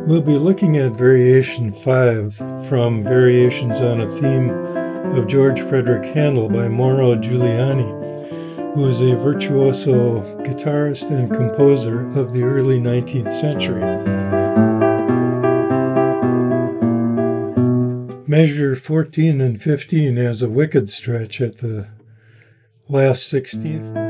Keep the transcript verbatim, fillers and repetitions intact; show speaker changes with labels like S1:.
S1: We'll be looking at Variation five from Variations on a Theme of George Frederick Handel by Mauro Giuliani, who was a virtuoso guitarist and composer of the early nineteenth century. Measure fourteen and fifteen has a wicked stretch at the last sixteenth.